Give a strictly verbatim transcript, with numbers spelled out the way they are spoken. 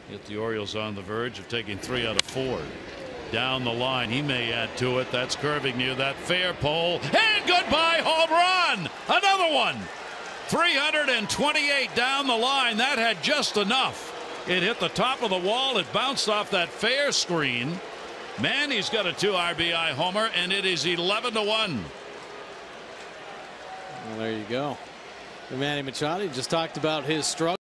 Get the Orioles on the verge of taking three out of four. Down the line, he may add to it. That's curving near that fair pole. And goodbye, home run! Another one! three hundred twenty-eight down the line. That had just enough. It hit the top of the wall. It bounced off that fair screen. Manny's got a two R B I homer, and it is eleven to one. Well, there you go. Manny Machado just talked about his struggle.